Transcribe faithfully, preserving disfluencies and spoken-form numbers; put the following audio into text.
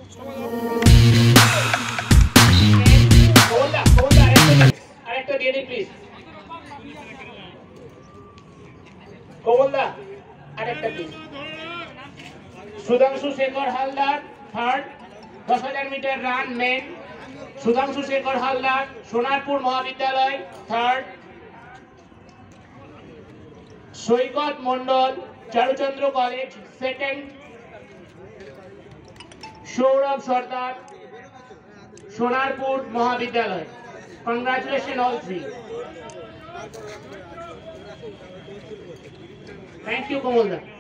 Kovalda, Kovalda, arekta দিয়ে দিন please. Kovalda, arekta please. Sudhanshu Shekhar Haldar third, দশ হাজার metre run men. Sudhanshu Shekhar Haldar, Sonarpur মহাবিদ্যালয় third. Saikat Mondal, Charuchandra college second. Sourav Sardar, Sonarpur মহাবিদ্যালয়। Congratulations all three. Thank you, Kovalda.